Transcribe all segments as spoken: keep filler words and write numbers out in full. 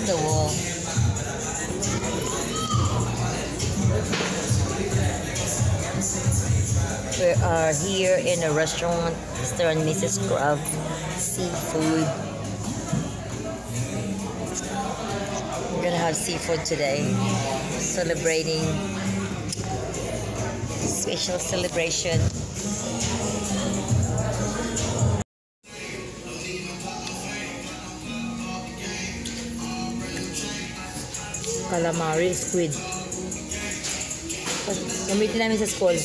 on the wall. We are here in a restaurant, Mister and Missus Crab Seafood. We're gonna have seafood today, celebrating special celebration. Calamari, squid. Gamitin namin sa school.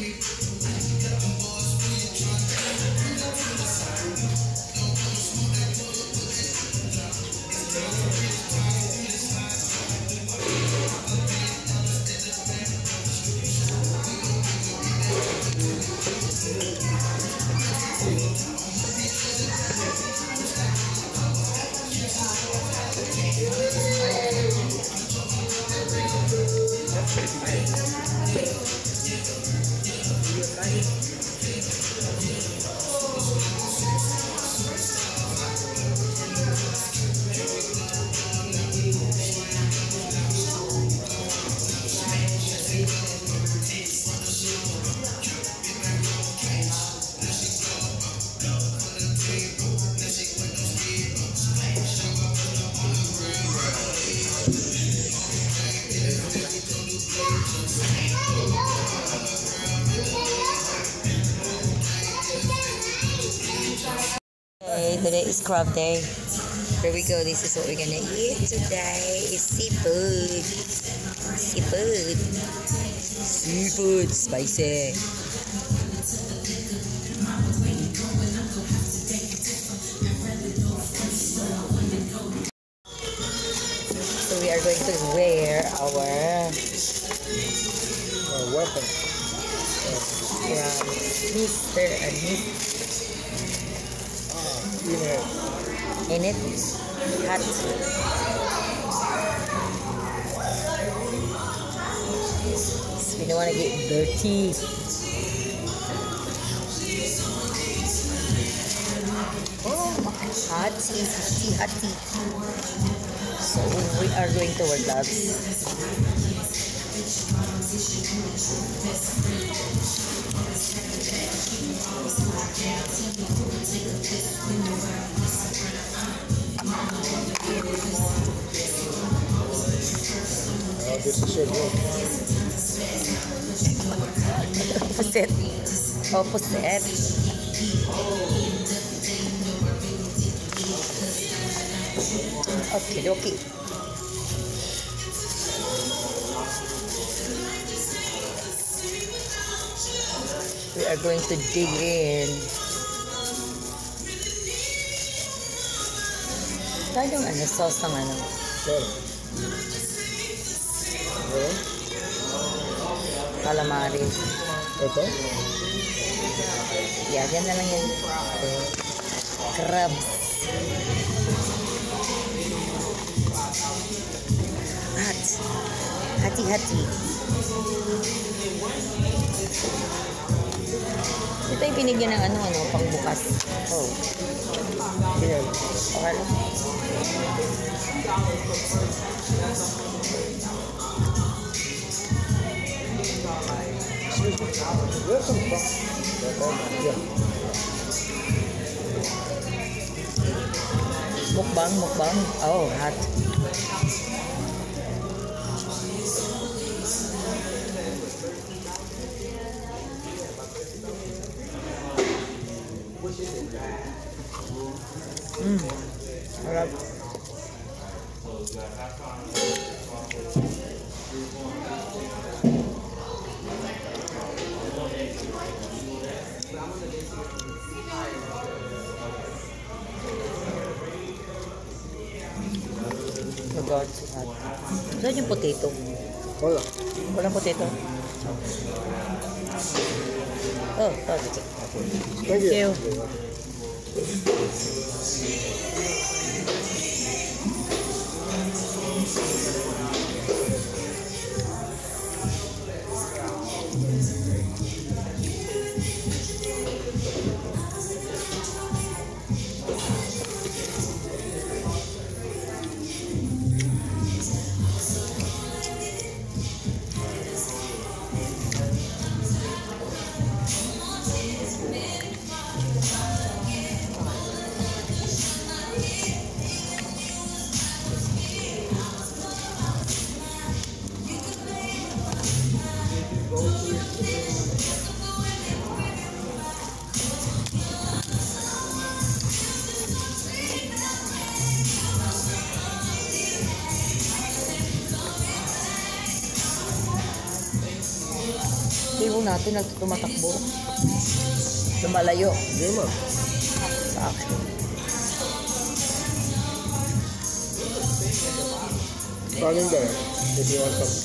Today is crab day. Here we go. This is what we're gonna eat today. Is seafood. Seafood. Seafood. Spicy. So we are going to wear our uh, weapon. Yeah, Mister and Miss In it. In it, hot. We don't want to get dirty. Oh, hotty, hotty, hotty. So we are going to wear gloves. Oh, this is so good. Opposite. Opposite. Okay, okay. We are going to dig in. Tayo yung ano, sauce ng ano. Sorry. Okay. Calamari. Ito? Yeah, yan na lang yan. Okay. Crabs. Hot. Hati-hati. Ito yung pinigyan ng ano, ano, pangbukas. Oh. Yan. Okay lang. Excuse me. Where's some from? Yeah. Mukbang, mukbang. Oh, hot. Mmm. Harap. Oh God, hot. Saan yung potato? Wala. Walang potato? Oh, okay. Thank you. yung natin na tumatakbo. Lumalayo. Hindi naman. Sa akin. Kanin ba yan? If you want some.